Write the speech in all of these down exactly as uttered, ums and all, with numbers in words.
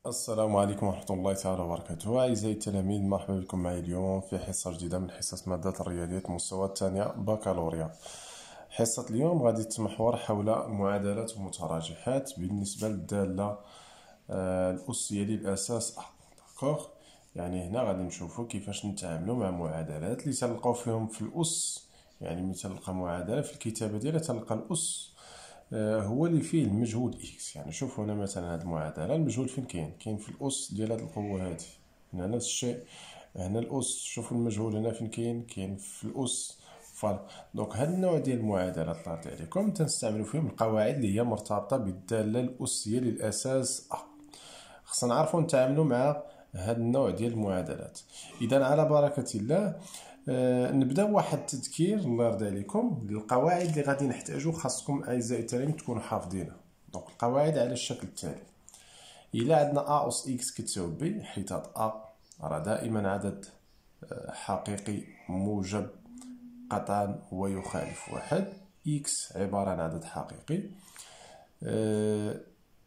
السلام عليكم ورحمة الله تعالى وبركاته. أعزائي التلاميذ، مرحبا بكم معي اليوم في حصة جديدة من حصص مادة الرياضيات المستوى الثانية بكالوريا. حصة اليوم غادي تتمحور حول المعادلات والمتراجحات بالنسبة للدالة آه، الأسية للأساس أ. داكوغ، يعني هنا غادي نشوفو كيفاش نتعاملو مع معادلات اللي تلقاو فيهم في الأس. يعني ملي تلقى معادلة في الكتابة ديالها تلقى الأس هو اللي فيه المجهول اكس. يعني شوفوا هنا مثلا هاد المعادله، المجهول فين كاين كاين في الاس ديال هاد القوه هادي. هنا نفس الشيء، هنا الاس، شوفوا المجهول هنا فين كاين كاين في الاس. فوالا، دونك هاد النوع ديال المعادلات طرحت عليكم تنستعملوا فيهم القواعد اللي هي مرتبطه بالداله الاسيه للاساس ا. خصنا نعرفوا نتعاملوا مع هاد النوع ديال المعادلات. اذا على بركه الله آه نبداو واحد التذكير الله يرضي عليكم للقواعد اللي غادي نحتاجو. خاصكم اعزائي التلاميذ تكونوا حافظينها. دونك القواعد على الشكل التالي: الا عندنا ا اس اكس كتساوي بي، حيت هاد ا راه دائما عدد حقيقي موجب قطعا ويخالف واحد، اكس عباره عن عدد حقيقي، آه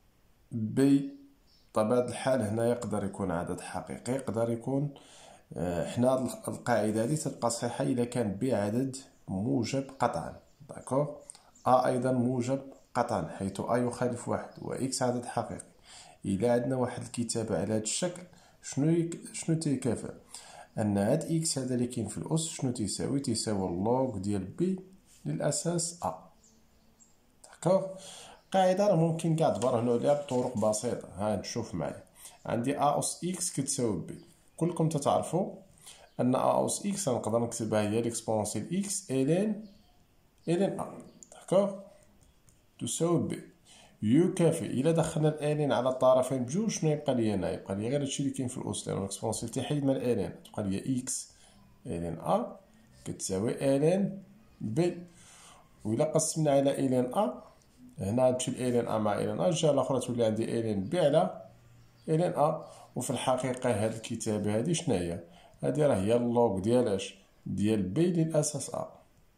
بي بطبيعة الحال هنا يقدر يكون عدد حقيقي، يقدر يكون حنا القاعدة هذه تبقى صحيحة إذا كان بي عدد موجب قطعا. داكوغ، أ أيضا موجب قطعا حيث أ يخالف واحد، و إكس عدد حقيقي. إلا عندنا واحد الكتابة على هذا الشكل، شنو يك... شنو تيكافئ؟ أن هاد إكس هذا اللي كاين في الأس شنو تيساوي؟ تيساوي اللوغ ديال بي للأساس أ. داكوغ، قاعدة راه ممكن كاع تبرهنوا عليها بطرق بسيطة. ها نشوف معايا، عندي أ أس إكس كتساوي بي. كلكم تتعرفوا أن أ أس إكس نقدر نكتبها هي ليكسبونسيال إكس إلين إلين أ. داكوغ، تساوي بي يكافئ. إلا دخلنا الإلين على الطرفين بجوج شنو يبقى ليا هنا؟ يبقى ليا غير هادشي اللي كاين في الأس، لأن ليكسبونسيال تيحيد من الإلين تبقى ليا إكس إلين أ كتساوي إلين بي. وإلا قسمنا على إلين أ، هنا تمشي الإلين أ مع إلين أ، الجهة الأخرى تولي عندي إلين بي على إلين أ. وفي الحقيقة هاد الكتابة هادي شناهي؟ هادي راه هي اللوغ ديال اش؟ ديال بي للأساس أ.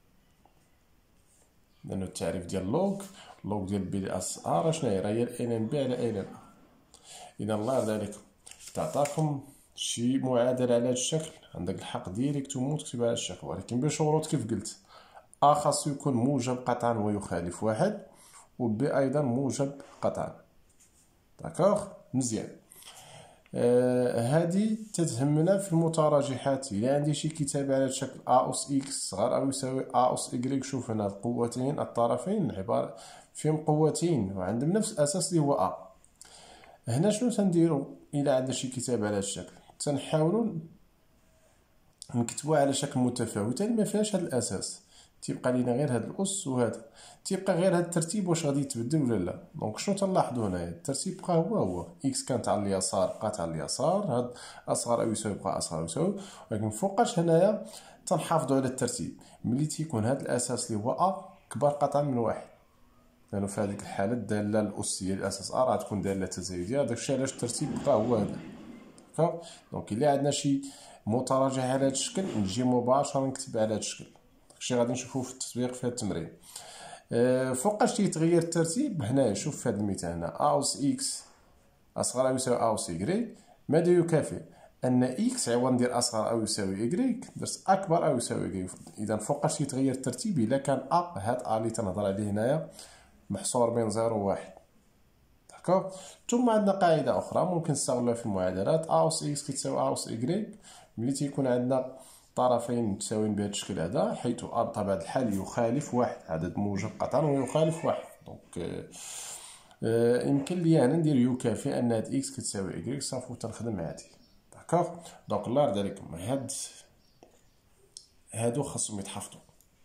لأنو التعريف ديال اللوغ، اللوغ ديال بي للأساس أ راه شناهي؟ راه هي إلين بي على إلين أ. إذا الله يرضي عليكم تعطاكم شي معادلة على هاد الشكل، عندك الحق ديريكتومون تكتبها على هاد الشكل، ولكن بشروط كيف قلت. أ خاصو يكون موجب قطعا ويخالف واحد، و بي أيضا موجب قطعا. داكوغ، مزيان. آه هذه تتهمنا في المتراجحات. إلا عندي شي كتابة على الشكل أ أس إكس صغر أو يساوي أ أس إكغيك، شوف هنا القوتين الطرفين عبارة فيهم قوتين وعندهم نفس الأساس اللي هو أ. هنا شنو تنديرو؟ إلا عندنا شي كتابة على هذا الشكل تنحاولو نكتبوها على شكل متفاوت، يعني ما فيهاش هذا الأساس، تيبقى لينا غير هاد الأس وهذا، تيبقى غير هاد الترتيب واش غادي يتبدل ولا لا. دونك شنو تنلاحظو هنايا؟ الترتيب بقى هو هو، إكس كانت على اليسار بقات على اليسار، هاد أصغر أو يساوي بقى أصغر أو يساوي، ولكن فوقاش هنايا تنحافظو على الترتيب. ملي تيكون هاد الأساس اللي هو أ كبر قطعا من واحد، لأنو في هاديك الحالة الدالة الأسية للأساس أ راه تكون دالة تزايدية، داكشي علاش الترتيب بقى هو هذا. داكوغ، دونك إلا عندنا شي متراجع على هذا الشكل نجي مباشرة نكتب على هذا الشكل. داكشي غادي نشوفوه في التطبيق في هذا التمرين. أه فوقاش تيتغير الترتيب؟ هنايا شوف في هذا المثال هنا أ أس إكس أصغر أو يساوي أ أس إكغيك، ماذا يكافئ؟ أن إكس عوض ندير أصغر أو يساوي إكغيك درت أكبر أو يساوي إكغيك. إذا فوقاش تيتغير الترتيب؟ إلا كان أ، هاد أ اللي تنهضر عليه هنايا محصور بين زيرو و واحد. داكوغ، ثم عندنا قاعدة أخرى ممكن نستغلوها في المعادلات. أ أس إكس كتساوي أ أس إكغيك ملي تيكون عندنا طرفين متساويين بهذا الشكل هذا، حيث أ بطبيعة الحال يخالف واحد، عدد موجب قطعا ويخالف واحد. دونك آه يمكن لي أنا ندير يكافئ أن هاد إكس كتساوي إكغيك صافي وتنخدم عادي. داكوغ، دونك الله يرضي عليكم هاد هادو خاصهم يتحفظوا.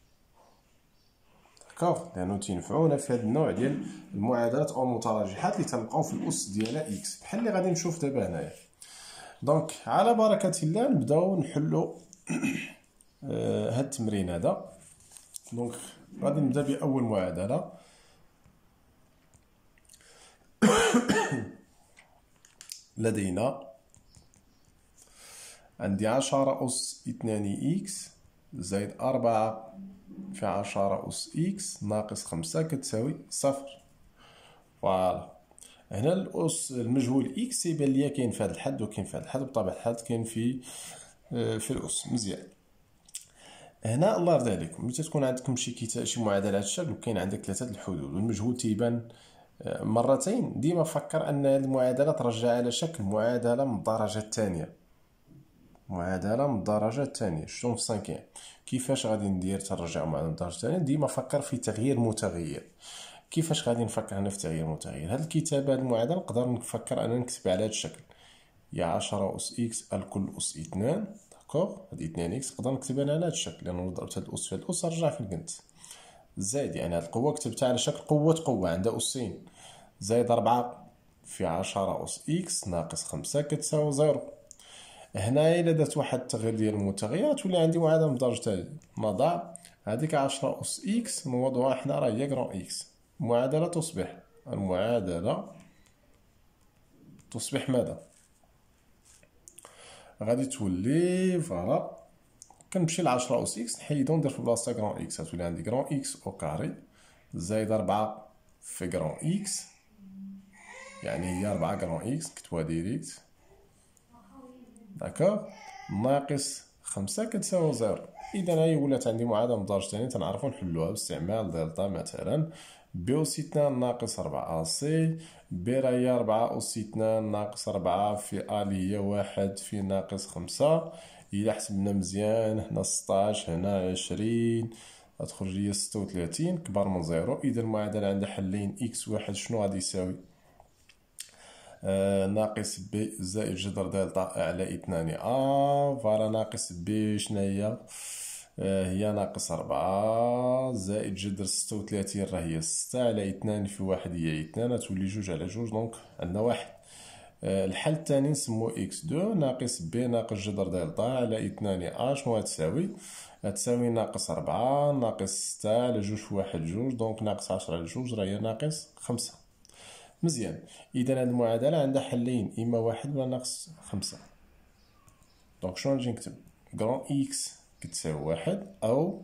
داكوغ، لأنو تينفعونا في هاد النوع ديال المعادلات أو المتراجحات اللي تلقاو في الأس ديالها إكس، بحال اللي غادي نشوف دابا هنايا. دونك على بركة الله نبداو نحلو آه هاد التمرين هذا. دونك غادي نبدا بأول معادلة. لدينا عندي عشرة أس اثنان إكس زائد أربعة في عشرة أس إكس ناقص خمسة كتساوي صفر. فوالا، هنا الأس المجهول إكس يبان ليا كاين في هذا الحد وكاين في هذا الحد، بطبيعة الحال كاين في في الأس. مزيان. هنا الله يرضي عليكم، ملي تكون عندكم شي كتاب شي معادلة هذا الشكل وكاين عندك ثلاثة الحدود والمجهول تيبان مرتين، ديما فكر أن هذه المعادلة ترجع على شكل معادلة من الدرجة الثانية. معادلة من الدرجة الثانية. شلون في سانكيام؟ كيفاش غادي ندير ترجع معادلة من الدرجة الثانية؟ ديما فكر في تغيير متغير. كيفاش غادي نفكر هنا في تغيير متغير؟ هاد الكتابة هاد المعادلة نقدر نفكر أنا نكتب على هاد الشكل، هي عشرة أس إكس الكل أس اثنان. داكوغ، هادي اثنان إكس نقدر نكتبها أنا على هاد الشكل، لأنه ضربت هاد الأس في هاد الأس رجع فين كنت. زائد يعني هاد القوة كتبتها على شكل قوة قوة عندها أسين، زائد أربعة في عشرة أس إكس ناقص خمسة كتساوي زيرو. هنايا إلا درت واحد التغيير ديال المتغير تولي عندي معادلة من درجة تالية. نضع هاديك عشرة أس إكس نوضعوها حنا راه هي كرون إكس. المعادلة تصبح المعادلة تصبح ماذا؟ غادي تولي فوالا، كنمشي ل عشرة أس إكس نحيدو ندير في بلاصتها كرون إكس، غتولي عندي كرون إكس أو كاري زائد أربعة في كرون إكس، يعني هي أربعة كرون إكس نكتبوها ديريكت. داكوغ، ناقص خمسة كتساوي زيرو. إذا هاهي ولات عندي معادلة من درجة تانية تنعرفو نحلوها باستعمال دلتا. مثلا بي أس اثنان ناقص أربعة سي، بي راه هي أربعة أس اثنان ناقص أربعة في أ لي هي واحد في ناقص خمسة. إلا حسبنا مزيان هنا ستاش هنا عشرين غتخرج ليا ستة وثلاثين كبر من زيرو. إذا المعادلة عندها حلين إكس واحد شنو غادي يساوي؟ آه ناقص بي زائد جذر دلتا على اثنان أ، فوالا ناقص بي شناهي؟ آه هي ناقص أربعة زائد جذر ستة وثلاثين راه هي ستة على اثنان في واحد هي اثنان، تولي جوج على جوج دونك عندنا واحد. آه الحل الثاني نسمو إكس دو ناقص بي ناقص جذر دلتا على اثنان أ شنو غتساوي؟ غتساوي ناقص أربعة ناقص ستة على جوج في واحد جوج دونك ناقص عشرة على جوج راه هي ناقص خمسة. مزيان. إذا هاد المعادلة عندها حلين، إما واحد ولا ناقص خمسة. دونك شنو نجي نكتب؟ كرون إكس كتساوي واحد أو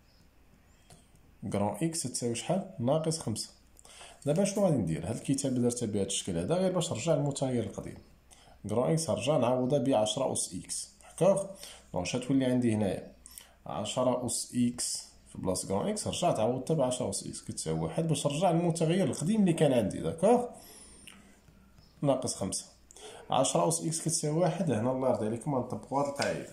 كرون إكس تساوي شحال؟ ناقص خمسة. دابا شنو غادي ندير؟ هاد الكتابة درتها بهاد الشكل هذا غير باش نرجع للمتغير القديم. كرون إكس نرجع نعوضها ب عشرة أس إكس. داكوغ؟ دونك شنو تولي عندي هنايا؟ عشرة أس إكس في بلاصة كرون إكس رجعت عوضتها ب عشرة أس إكس كتساوي واحد باش نرجع للمتغير القديم اللي كان عندي. داكوغ؟ ناقص خمسة. عشرة أس إكس كتساوي واحد. هنا الله يرضي عليكم غنطبقو هاد القاعدة،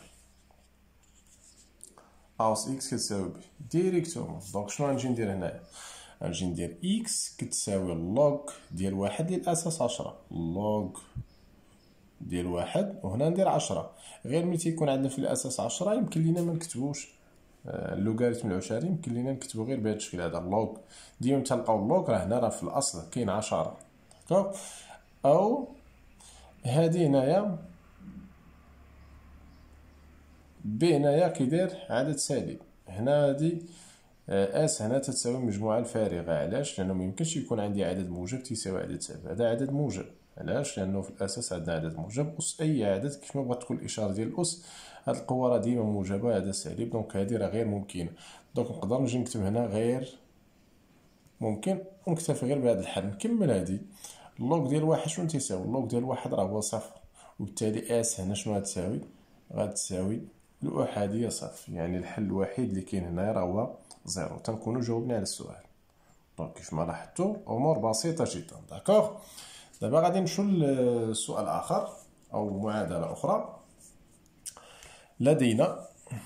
أ أس إكس كتساوي بي ديريكتومون. دونك شنو غنجي ندير هنايا؟ غنجي ندير إكس كتساوي اللوغ ديال واحد للأساس عشرة، اللوغ ديال واحد وهنا ندير عشرة. غير ملي تيكون عندنا في الأساس عشرة يمكن لينا منكتبوش اللوغاريتم العشري، يمكن لينا نكتبو غير بهاد الشكل هذا اللوغ. ديما تلقاو اللوغ راه هنا راه في الأصل كاين عشرة. داكوغ؟ أو هادي هنايا بي هنايا كيدير عدد سالب. هنا هادي اس هنا تتساوي المجموعة الفارغة. علاش؟ لأنه ميمكنش يكون عندي عدد موجب تيساوي عدد سالب، هذا عدد موجب. علاش؟ لأنه في الأساس عندنا عدد موجب. أس أي عدد كيف ما بغات تكون الإشارة ديال الأس، هاد القوة راه ديما موجبة هذا سالب، دونك هادي راه غير ممكنة. دونك نقدر نجي نكتب هنا غير ممكن ونكتفي غير بهذا الحل. نكمل هادي. اللوغ ديال واحد شنو تيساوي؟ اللوغ ديال واحد راه هو صفر، وبالتالي اس هنا شنو غتساوي؟ غتساوي الأحادية صفر، يعني الحل الوحيد اللي كاين هنايا راه هو زيرو. تنكونو جاوبنا على السؤال. دونك كيف ما لاحظتو أمور بسيطة جدا. داكوغ؟ دابا غادي نمشيو لسؤال آخر أو معادلة أخرى. لدينا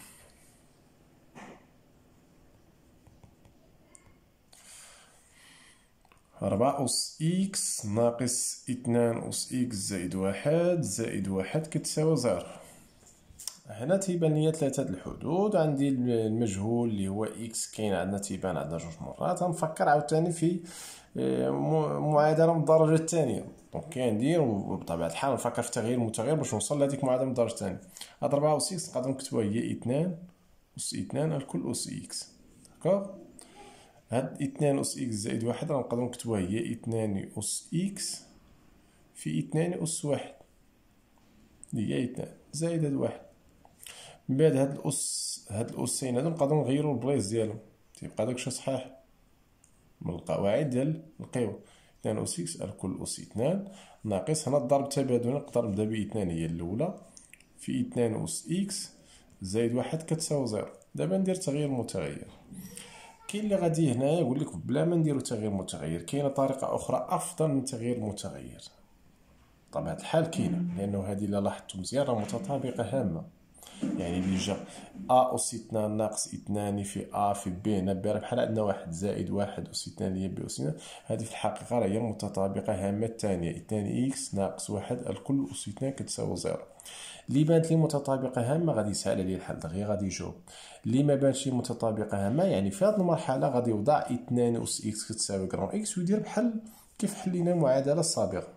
أربعة أس إكس ناقص اثنان أس إكس زائد واحد زائد واحد كتساوي زيرو. هنا تيبان ليا ثلاثة د الحدود. عندي المجهول اللي هو إكس كاين عندنا تيبان عندنا جوج مرات. غنفكر عاوتاني في معادلة من الدرجة الثانية. دونك كندير وبطبيعة الحال نفكر في تغيير المتغير باش نوصل لهاديك المعادلة من الدرجة الثانية. هاد أربعة أس إكس نقدر نكتبوها هي اثنان أس اثنان الكل أس إكس. داكوغ؟ هاد اثنان أس إكس زائد واحد غنقدرو نكتبوها هي اثنان أس إكس في اثنان أس واحد اللي هي اثنان زائد هاد واحد. من بعد هاد الأس هاد الأسين هادو نقدرو نغيرو البلايص ديالهم، تيبقى داكشي صحيح من القواعد ديال القوى. اثنان أس إكس الكل أس اثنان ناقص، هنا الضرب تبادلي نقدر نبدا باثنان هي الأولى في اثنان أس إكس زائد واحد كتساوي زيرو. دابا ندير تغيير متغير. كاين اللي غادي هنايا يقول لك بلا ما نديرو تغيير متغير، كاينه طريقه اخرى افضل من تغيير متغير. بطبيعه الحال كاينه، لانه هذه الا لاحظتوا مزيان راه متطابقه هامه. يعني اللي جا ا اس اثنان ناقص اثنان في ا في بي هنا بي، راه بحال عندنا واحد زائد واحد اس اثنان هي بي اس اثنان. هذه في الحقيقه راه هي المتطابقه هامه الثانيه، اثنان اكس ناقص واحد الكل اس اثنان كتساوي زيرو. اللي بانت لي متطابقه هامه غادي يسهل عليه الحل دغيا غادي يجاوب. اللي ما بانش لي متطابقه هامه يعني في هذه المرحله غادي يوضع اثنان اس اكس كتساوي كرون اكس ويدير بحال كيف حلينا المعادله السابقه.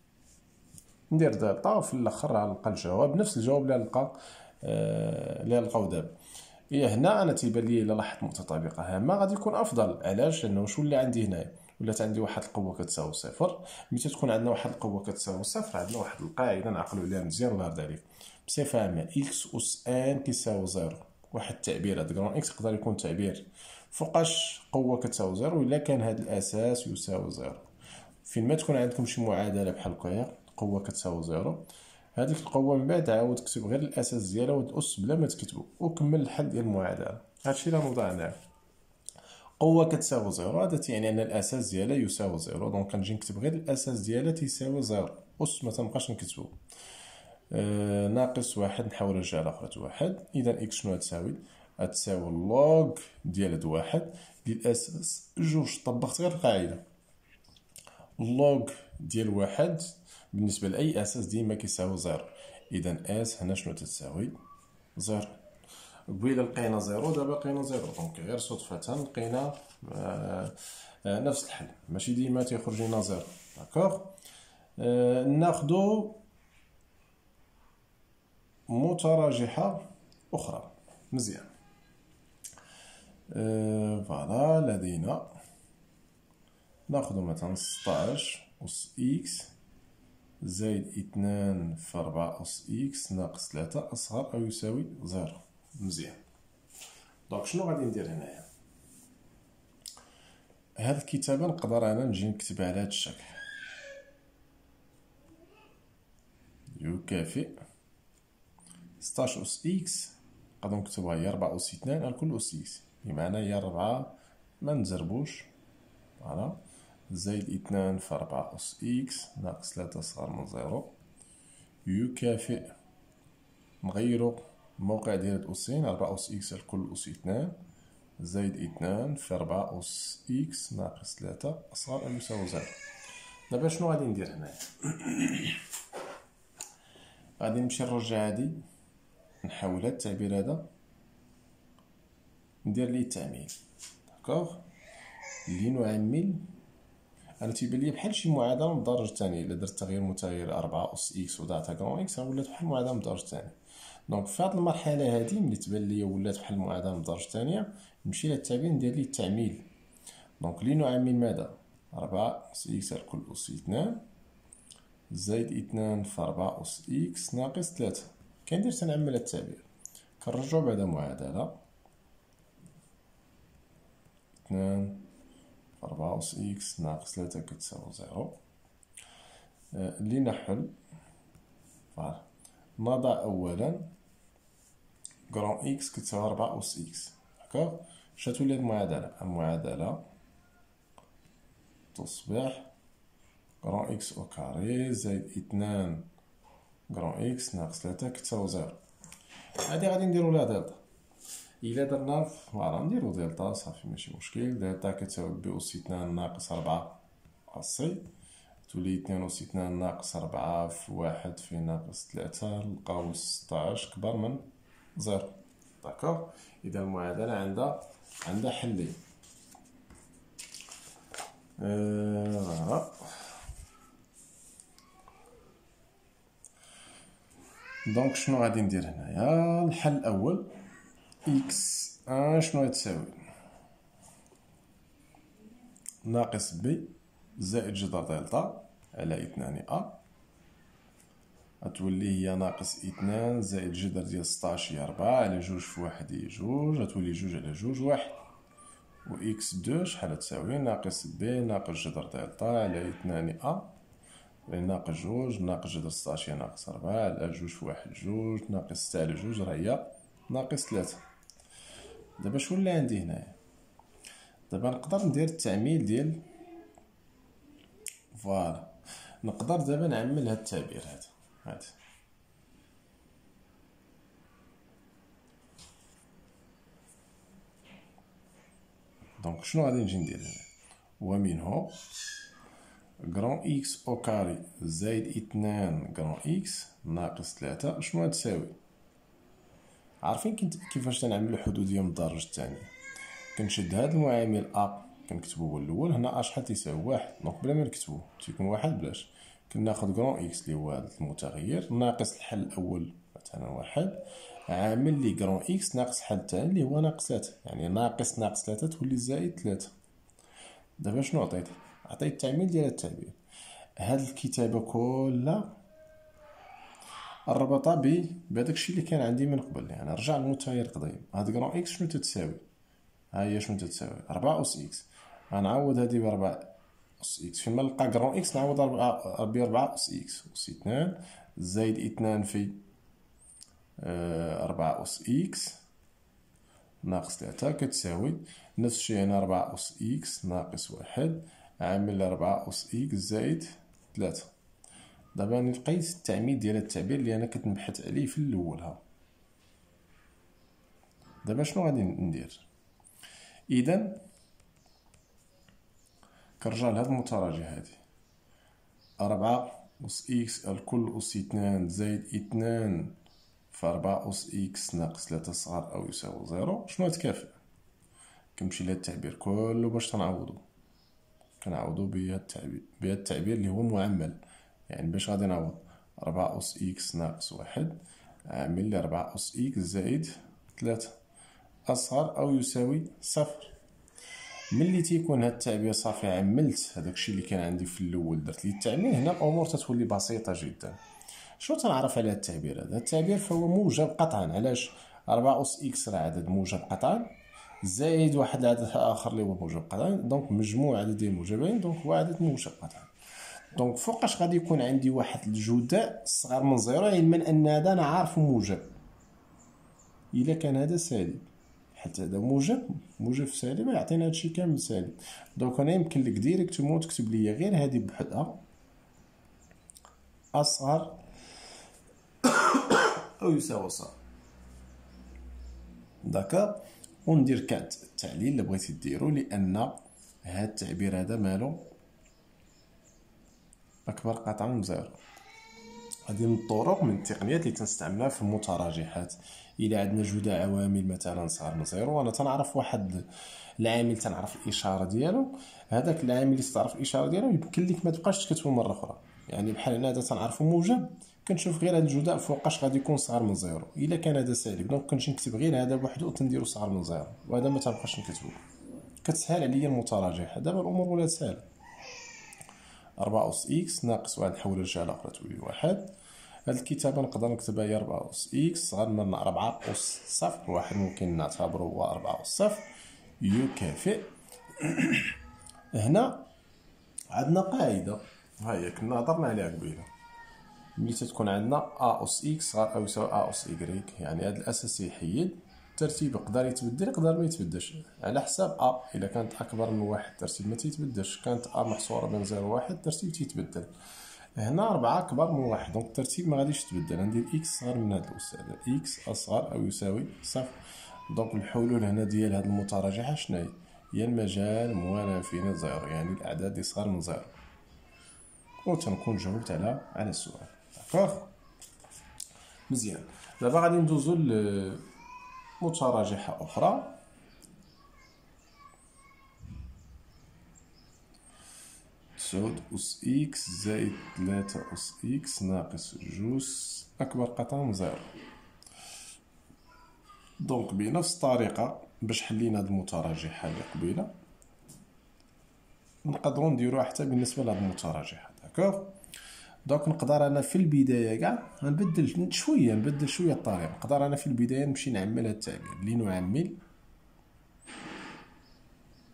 ندير دالطا وفي الاخر غنلقى الجواب نفس الجواب اللي لقى آه اللي لقاو دابا. هي هنا انا تيبان لي الا لاحظت متطابقه هامه غادي يكون افضل. علاش؟ لانه شو اللي عندي هنايا؟ ولات عندي واحد القوه كتساوي صفر. ملي تكون عندنا واحد القوه كتساوي صفر عندنا واحد القاعده نعقلوا عليها مزيان الله يرضي عليك. بصفه عامه اكس اس ان كيساوي زيرو. واحد التعبير هذا كرون اكس يقدر يكون تعبير فوقاش قوه كتساوي زيرو الا كان هذا الاساس يساوي زيرو. فين ما تكون عندكم شي معادله بحال هكايا قوه كتساوي زيرو، هذيك القوه من بعد عاود كتب غير الاساس ديالها والاس بلا ما تكتبو وكمل الحل ديال المعادله. هادشي اللي نوضعناه. قوه كتساوي زيرو هذا تيعني ان الاساس ديالها يساوي زيرو، دونك كنجي نكتب غير الاساس ديالها تيساوي زيرو، اس ما تنبقاش نكتبو. آه ناقص واحد نحاول نرجع لاخرة واحد. اذا اكس شنو غتساوي؟ غتساوي اللوغ ديال هاد واحد ديال الاساس جوج. طبقت غير القاعده اللوغ ديال واحد بالنسبه لاي اساس ديما كيساوي زيرو. اذا اس هنا شنو تساوي؟ زيرو. قبيله لقينا زيرو دابا لقينا زيرو، دونك غير صدفه لقينا آه آه نفس الحل، ماشي ديما تيخرج لنا زيرو. داكوغ. آه ناخذ متراجحه اخرى. مزيان. آه فوالا لدينا ناخذ مثلا ستطاش اس اكس زائد اثنان في أربعة أس إكس ناقص ثلاثة أصغر أو يساوي زيرو. مزيان. دونك شنو غادي ندير هنايا؟ هاد الكتابة نقدر أنا نجي نكتبها على هاد الشكل، يكافئ ستطاش أس إكس نقدرو نكتبوها هي أربعة أس اثنان الكل أس إكس، بمعنى هي ربعة ما نزربوش فوالا زائد اثنان في أربعة أس إكس ناقص ثلاثة أصغر من زيرو يكافئ نغيرو الموقع ديال الأسين أربعة أس إكس الكل أس اثنان زائد اثنان في أربعة أس إكس ناقص ثلاثة أصغر أو يساوي زيرو. دابا شنو غادي ندير هنايا؟ غادي نمشي نرجع هادي نحول هاد التعبير هذا ندير ليه التعميل. داكوغ. اللي نعمل انا تيبان لي بحال شي معادله من الدرجه الثانيه. الا درت تغيير متغير أربعة أس إكس وضعتها كرون إكس ولات بحال المعادله من الدرجه الثانيه. دونك في هذه المرحله هذه ملي تبان لي ولات بحال المعادله من الدرجه الثانيه نمشي لهاد التعبير ندير ليه التعميل. دونك لي نعمل ماذا؟ أربعة أس إكس الكل أس اثنان زائد اثنان في أربعة أس إكس ناقص ثلاثة. كندير تنعمل هاد التعبير كنرجعو بعد معادله اثنان في أربعة أس إكس ناقص ثلاثة كتساوي زيرو. آه اللي نحل فوالا نضع اولا كرون إكس كتساوي أربعة أس إكس. داكوغ. اش غتولي هاد المعادله؟ المعادله تصبح كرون إكس أو كاري زائد اثنان كرون إكس ناقص ثلاثة كتساوي زيرو. هادي غادي نديرو لها دلتا. إلا درنا فوالا نديرو دلتا صافي ماشي مشكل. دلتا كتساوي بي أس اثنان ناقص أربعة أسي تولي اثنان أس اثنان ناقص أربعة في واحد في ناقص ثلاثة نلقاو ستطاش كبر من زيرو. داكوغ. إذا المعادلة عندها عندها حلين. فوالا. دونك شنو غادي ندير هنايا؟ الحل الأول إكس أن شنو تساوي؟ ناقص بي زائد جذر دلتا على اثنان أ غتولي هي ناقص اثنان زائد جذر ديال ستطاش هي أربعة على جوج في واحد هي جوج غتولي جوج على جوج واحد. و إكس دو شحال تساوي ناقص بي ناقص جذر دلتا على اثنان أ ناقص جوج ناقص جذر ستاش ناقص ربعة على جوج في واحد جوج ناقص ستة على جوج راه هي ناقص تلاتة. دابا شنو اللي عندي هنايا؟ دابا نقدر ندير التعميل ديال فوالا، نقدر دابا نعمل هاد التعبير هذا هاد دونك شنو غادي نجي ندير هنا؟ ومنه غران إكس أو كاري زايد اثنان غران إكس ناقص ثلاثة شنو غتساوي؟ عارفين كنت كيفاش تنعمل الحدودية من الدرجة الثانية؟ كنشد هاد المعامل أ كنكتبو هو الأول، هنا أ شحال تيساوي واحد، دونك بلا ما نكتبو تيكون واحد بلاش، كناخد غران إكس لي هو هاد المتغير ناقص الحل الأول مثلا واحد عامل لي غران إكس ناقص الحل الثاني لي هو ناقص ثلاثة، يعني ناقص ناقص ثلاثة تولي زائد ثلاثة. دابا شنو عطيت؟ عطيت التعميل ديال التعبير. هاد الكتابة كلها الربطة ب بهداك الشيء اللي كان عندي من قبل، يعني رجع للمتغير قديم. هاد غران إكس شنو تتساوي؟ ها هي شنو تتساوي؟ أربعة أس إكس، غنعوض هادي بربعة أس إكس، فيما نلقى غران إكس نعوض بربعة أس إكس، أس اثنان زايد اثنان في أربعة أس إكس ناقص ثلاثة كتساوي نفس الشيء هنا أربعة أس إكس ناقص واحد عامل أربعة أس إكس زايد ثلاثة. دابا أنا لقيت التعميد ديال التعبير اللي أنا كنت نبحث عليه في الأول. ها دابا شنو غادي ندير؟ إذا كنرجع لهاد المتراجع هادي أربعة أس إكس الكل أس اثنان زايد اثنان في أربعة أس إكس ناقص ثلاثة صغار أو يساوي زيرو شنو تكافئ؟ كنمشي لهاد التعبير كله باش تنعوضو، كنعوضو بهاد التعبير بهاد التعبير اللي هو معمل، يعني باش غادي نعوض أربعة أس إكس ناقص واحد عامل لي أربعة أس إكس زايد ثلاثة أصغر أو يساوي صفر. ملي تيكون هاد التعبير صافي عملت هداك الشيء اللي كان عندي في الاول درت ليه التعميل، هنا الامور تتولي بسيطه جدا. شنو تنعرف على هاد التعبير هذا؟ التعبير فهو موجب قطعا. علاش؟ أربعة أس إكس راه عدد موجب قطعا زائد واحد العدد اخر اللي هو موجب قطعا، دونك مجموع عددين موجبين دونك هو عدد موجب قطعا. دونك فوقاش غادي يكون عندي واحد الجداء صغر من زيرو، علما ان هذا انا عارفو موجب، الا كان هذا سالب حتى هذا موجب، موجب في سالب يعطينا هادشي كامل سالب. دونك انا يمكن لك ديريكتومون تكتب لي غير هادي بوحدها اصغر او يساوي صفر. داكا وندير كانت التعليل اللي بغيتي ديرو، لان هاد التعبير هذا مالو اكبر قطعا من زيرو. هذه من الطرق من التقنيات اللي تنستعملها في المتراجحات. الى عندنا جوج عوامل مثلا صغار من زيرو، وانا تنعرف واحد العامل تنعرف الاشاره ديالو، هذاك العامل اللي تعرف الاشاره ديالو يمكن لك ما تبقاش تكتبو مره اخرى. يعني بحال هذا تنعرفو موجب كنشوف غير هاد الجداء فوقاش غادي يكون صغر من زيرو، الا كان هذا سالب دونك كنمشي نكتب غير هذا بوحدو وتنديرو صغر من زيرو، وهذا ما تنبقاش نكتبو. كتسهل عليا المتراجحه. دابا الامور ولات سهله. أربعة أس إكس ناقص واحد نحول لجهة الأخرى تولي واحد. هاد الكتابة نقدر نكتبها هي أربعة أس إكس صغر من أربعة أس صفر، واحد ممكن نعتبره هو أربعة أس صفر يكافئ. هنا عندنا قاعدة هاهي كنا هضرنا عليها قبيله، ملي تتكون عندنا أ أس إكس صغر أو يساوي أ أس إكغيك، يعني هاد الأساس يحيد، الترتيب يقدر يتبدل يقدر ما يتبدلش على حساب أ. إلا كانت أكبر من واحد الترتيب ما تيتبدلش، كانت أ محصورة بين زيرو و واحد الترتيب تيتبدل. هنا أربعة أكبر من واحد دونك الترتيب ما غاديش يتبدل، غندير إكس صغر من هاد الأس، هذا إكس أصغر أو يساوي صفر. دونك الحلول هنا ديال هاد المتراجحة شناهي؟ هي المجال موالى زيرو، يعني الأعداد اللي صغار من زيرو. و تنكون جاوبت على على السؤال. داكوغ مزيان. دابا غادي ندوزو لمتراجحة أخرى. تسعود أس إكس زائد ثلاثة أس إكس ناقص جوج أكبر قطعا من زيرو. دونك بنفس الطريقة باش حلينا هاد المتراجحة اللي قبيلة نقدروا نديروها حتى بالنسبة لهاد المتراجحة. داكوغ دونك نقدر انا في البدايه كاع نبدل شويه نبدل شويه الطريقه. نقدر انا في البدايه نمشي نعمل هاد التعبير اللي نعمل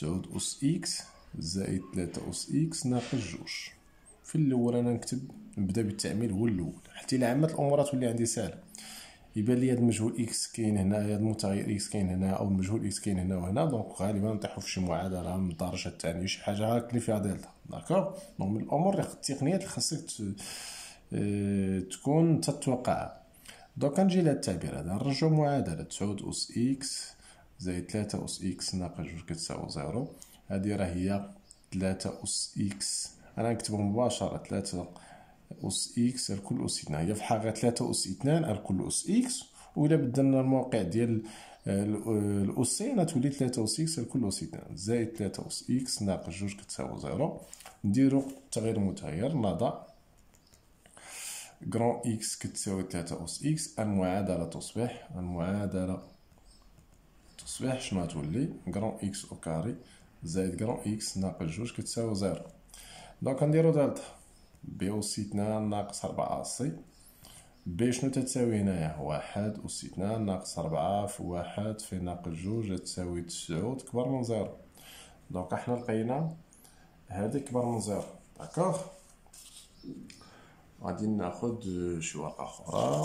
تسعود أس إكس زائد ثلاثة أس إكس ناقص جوج. في الأول أنا نكتب نبدا بالتعميل هو الأول، حتى إلا عمت الأمور تولي عندي ساهلة. يبان لي هاد المجهول إكس كاين هنا، هاد المتغير إكس كاين هنا، أو المجهول إكس كاين هنا وهنا، دونك غالبا نطيحو في شي معادلة من الدرجة الثانية، شي حاجة هاك اللي فيها دلتا. داكوغ، دونك من الأمور التقنيات اللي خاصك تكون تتوقعها. دوك نجي لهاد التعبير هذا نرجعو معادلة تسعود أس إكس زائد ثلاثة أس إكس ناقص جوج كتساوي زيرو. هادي راه هي ثلاثة أس إكس، أنا نكتبهم مباشرة ثلاثة أس إكس الكل أس اثنان، هي في الحقيقة ثلاثة أس اثنان الكل أس إكس، وإلا بدلنا الموقع ديال الأسين غتولي ثلاثة أس إكس الكل أس اثنان زائد ثلاثة أس إكس ناقص جوج كتساوي زيرو. نديرو تغيير متغير، نضع غران إكس كتساوي ثلاثة أس إكس، المعادلة تصبح المعادلة تصبح شنو غتولي؟ غران إكس أو كاري زائد غران إكس ناقص جوج كتساوي زيرو. دونك نديرو دلتا بي أس اثنان ناقص ربعة سي، بي شنو تتساوي هنايا؟ واحد أس اثنان ناقص ربعة في واحد في ناقص جوج تساوي تسعود كبر من زيرو. دونك احنا لقينا هادي كبر من زيرو. داكوغ، غادي ناخد شي ورقة أخرى.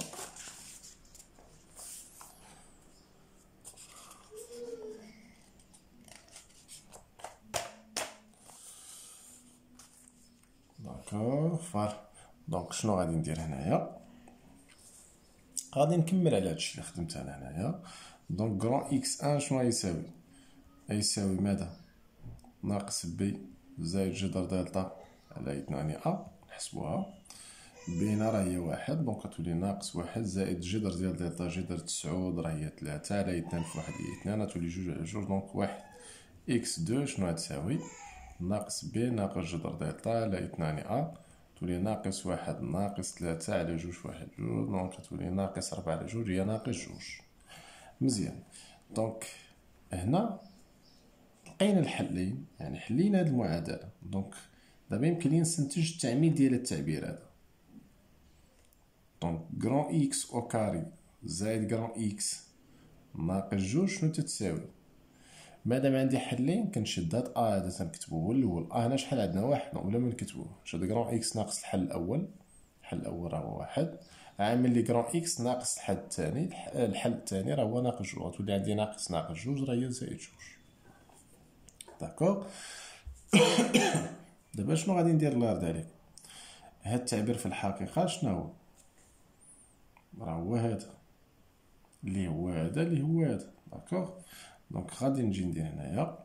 داكوغ فوالا. دونك شنو غادي ندير هنايا؟ غادي نكمل على هادشي اللي خدمت انا هنايا. دونك غران إكس أن شنو غيساوي؟ غيساوي ماذا؟ ناقص بي زائد جذر دلتا على اثنان أ، نحسبوها. بي هنا راه هي واحد، دونك غتولي ناقص واحد زائد جذر ديال دلتا جذر تسعود راه هي ثلاثة على اثنان في واحد هي اثنان، غتولي جوج على جوج، دونك واحد. إكس دو شنو غتساوي؟ ناقص بي ناقص جذر دلتا على اثنان أ، تولي ناقص واحد ناقص ثلاثة على جوج في واحد جوج، دونك تولي ناقص ربعة على جوج هي ناقص جوج. مزيان، دونك هنا لقينا الحلين، يعني حلينا هاد المعادلة. دونك دابا يمكن لي نستنتج التعميل ديال التعبير هذا. دونك غران إكس أو كاري زائد غران إكس ناقص جوج شنو تتساوي؟ مادام عندي حلين كنشد هاد أ هذا تنكتبو هو الأول، أ هنا شحال عندنا؟ واحد، ولا ما نكتبوه؟ شد غران إكس ناقص الحل الأول، الحل الأول راه هو واحد، عامل لي غران إكس ناقص الحل الثاني، الحل الثاني راه هو ناقص جوج، غتولي عندي ناقص ناقص جوج راه هي زائد جوج. داكوغ. دابا شنو غادي ندير الله يرضي عليك؟ هاد التعبير في الحقيقة شنو هو؟ راه هو هذا اللي هو هذا اللي هو هذا. داكوغ، دونك غادي نجي ندير هنايا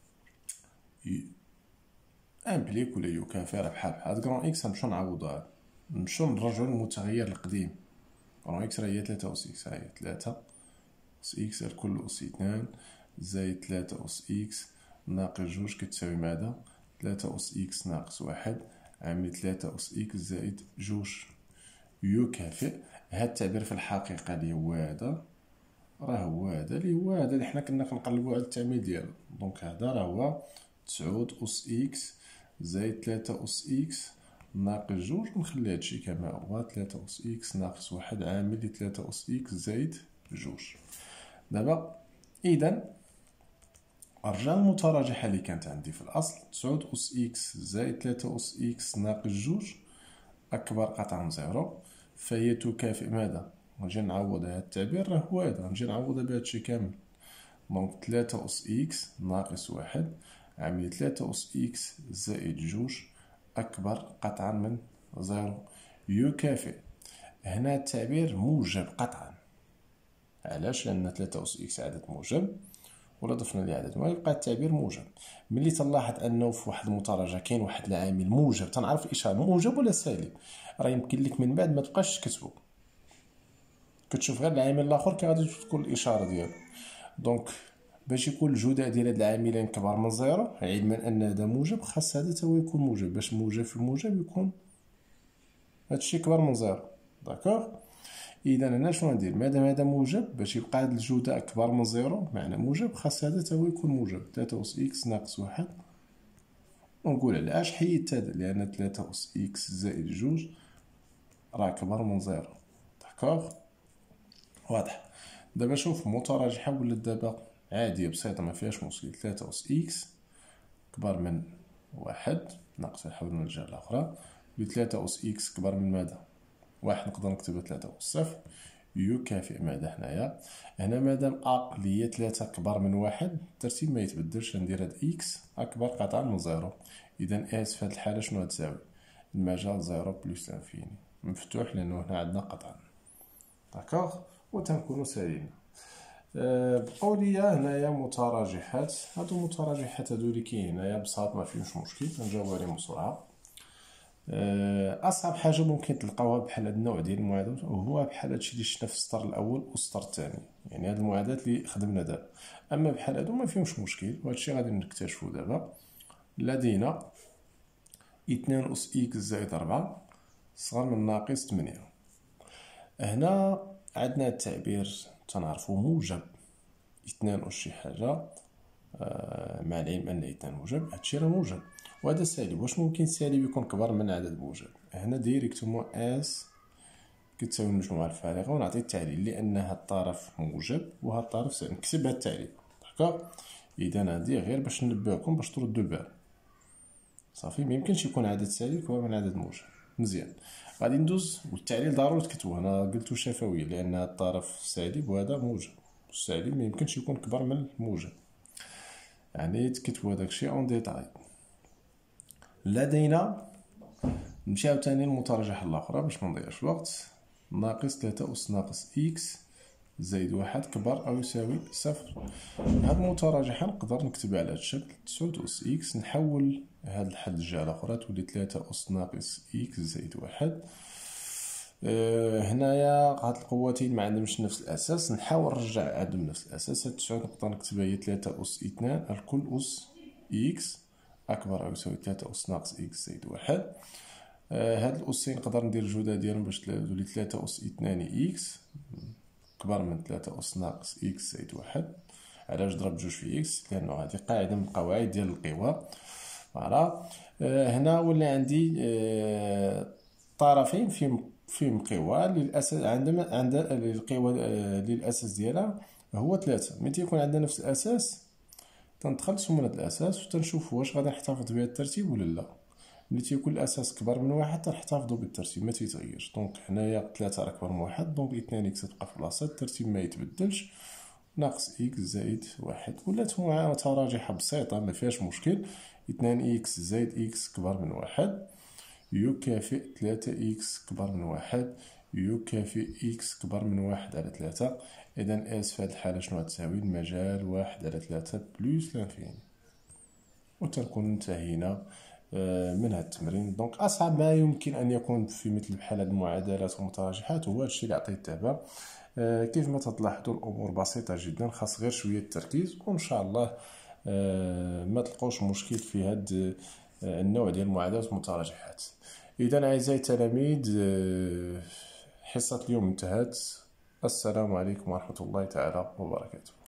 امبليك ولا يكافئ راه بحال بحال. هاد غران إكس غنمشيو نعوضوها، نمشيو نرجعو للمتغير القديم. غران إكس راه هي ثلاثة أس إكس، ها هي ثلاثة أس إكس الكل أس اثنان زائد ثلاثة أس إكس ناقص جوج كتساوي ماذا؟ ثلاثة أس إكس ناقص واحد عامل ثلاثة أس إكس زائد جوج يكافئ. هاد التعبير في الحقيقة اللي هو هذا راه هو هذا اللي هو هذا اللي حنا كنا كنقلبو على التعميل ديالو. دونك هذا راه هو تسعود أس إكس زائد ثلاثة أس إكس ناقص جوج، نخلي هادشي كما هو ثلاثة أس إكس ناقص واحد عامل لي ثلاثة أس إكس زائد جوج. دابا إذا أرجع المتراجحة اللي كانت عندي في الأصل تسعود أس إكس زائد ثلاثة أس إكس ناقص جوج أكبر قطعا من زيرو، فهي تكافئ ماذا؟ نجي نعوض هاد التعبير راه هو هذا، نجي نعوض بهادشي كامل. دونك ثلاثة أس إكس ناقص واحد عامل ثلاثة أس إكس زائد جوج أكبر قطعا من زيرو يكافئ. هنا التعبير موجب قطعا. علاش؟ لأن ثلاثة أس إكس عدد موجب، ولا ضفنا ليه عدد ما يبقى التعبير موجب. ملي تنلاحظ انه في واحد المتراجع كاين واحد العامل موجب، تنعرف الاشاره موجب ولا سالب، راه يمكن لك من بعد ما تبقاش تكتبو، كتشوف غير العامل الاخر كي غادي تكون الاشاره ديالو. دونك باش يكون الجداء ديال هاد العاملين كبر من زيرو، علما ان هذا موجب خاص هذا تا هو يكون موجب، باش موجب في الموجب يكون هادشي كبر من زيرو. داكوغ، اذا انا شنو ندير؟ مادام هذا موجب باش يبقى هاد الجداء اكبر من زيرو معنى موجب، خاص هذا تا هو يكون موجب. ثلاثة أس إكس ناقص واحد، ونقول علاش حيدت هذا؟ لان ثلاثة أس إكس زائد جوج راه كبر من زيرو. داكوغ، واضح. دابا شوف متراجحة ولات دابا عادية بسيطة ما فيهاش مشكل. ثلاثة أس إكس كبر من واحد ناقص نحاول من الجهة الأخرى، ثلاثة أس إكس كبر من ماذا؟ واحد نقدر نكتبها ثلاثة أس صفر يكافئ ماذا هنايا؟ هنا مادام أ اللي هي ثلاثة كبر من واحد الترتيب ما يتبدلش، ندير هاد إكس أكبر قطعا من زيرو، إذا إس في هاد الحالة شنو غتساوي؟ المجال زيرو بلوس لانفيني مفتوح لأنه هنا عندنا قطعا. داكوغ وتنكونو ساليين. بقاو ليا هنايا متراجحات، هادو المتراجحات هادو اللي كاين هنايا بساط ما فيهمش مشكل كنجاوبو عليهم بسرعة. أصعب حاجة ممكن تلقاوها بحال هاد النوع ديال المعادلات وهو بحال هادشي اللي شفنا في السطر الأول والسطر الثاني، يعني هاد المعادلات اللي خدمنا دابا، أما بحال هادو ما فيهمش مشكل وهادشي غادي نكتشفو دابا. لدينا اثنان أس إكس زائد ربعة صغر من ناقص ثمانية. هنا عندنا التعبير تنعرفو موجب اثنان أس شي حاجة، آه مع العلم أن اثنان موجب، هادشي راه موجب وهذا سالب. واش ممكن سالب يكون كبر من عدد موجب؟ هنا ديريكتومون اس كتساوي المجموعة الفارغة ونعطي التعليل لأن هاد الطرف موجب وهاد الطرف سالب، نكتب هاد التعليل. داكوغ، إذا هادي غير باش ننبهكم باش تردو البال. صافي، ميمكنش يكون عدد سالب كبر من عدد موجب. مزيان، غادي ندوز والتعليل ضروري تكتبوه، انا قلتو شفوي لان هاد الطرف سالب وهذا موجب، السالب ميمكنش يكون كبر من الموجب، يعني تكتبوا هداكشي اون ديتاي. لدينا نمشي عاوتاني للمترجحة الأخرى باش منضيعش الوقت. ناقص ثلاثة أس ناقص إكس زائد واحد كبر أو يساوي صفر. هاد المتراجحة نقدر نكتبها على هاد الشكل، تسعود أس إكس نحول هاد الحد الجهة الأخرى تولي ثلاثة أس ناقص إكس زائد واحد. أه هنايا هاد القوتين ما عندهمش نفس الأساس، نحاول نرجع عندهم نفس الأساس. هاد تسعود نقدر نكتبها هي ثلاثة أس اثنان الكل أس إكس أكبر أو يساوي ثلاثة أس ناقص إكس زائد واحد. آه هاد الأسين نقدر ندير الجودة ديالهم باش تولي ثلاثة أس اثنان إكس كبر من ثلاثة أس ناقص إكس زائد واحد. علاش ضربت جوج في إكس؟ لأنه هادي قاعدة من القواعد ديال القوى. فوالا، آه هنا ولا عندي آه طرفين فيهم فيهم قوى للأساس، عندما عند القوى آه للأساس ديالها هو ثلاثة. ملي تيكون عندنا نفس الأساس تندخل سمونة الأساس وتنشوف واش غادي نحتفظ بهذا الترتيب ولا لا. ملي تيكون الأساس كبر من واحد تنحتفظو بالترتيب ما تيتغيرش. دونك هنايا ثلاثة راه كبر من واحد، دونك اثنان إكس تبقى في بلاصتها، الترتيب ما يتبدلش، ناقص إكس زائد واحد. ولات متراجحة بسيطة ما فيهاش مشكل. اثنان إكس زائد إكس كبر من واحد يكافئ ثلاثة إكس كبر من واحد يكافئ إكس كبر من واحد على ثلاثة. إذا إس في هاد الحالة شنو غتساوي؟ المجال واحد على ثلاثة بلوس لانفيني. وتنكون انتهينا من هذا التمرين. دونك اصعب ما يمكن ان يكون في مثل بحال هاد المعادلات والمتراجحات هو هادشي اللي عطيت دابا. كيف ما تلاحظوا الامور بسيطه جدا، خاص غير شويه التركيز وان شاء الله ما تلقاوش مشكل في هاد النوع ديال المعادلات والمتراجحات. اذا اعزائي التلاميذ، حصه اليوم انتهت. السلام عليكم ورحمه الله تعالى وبركاته.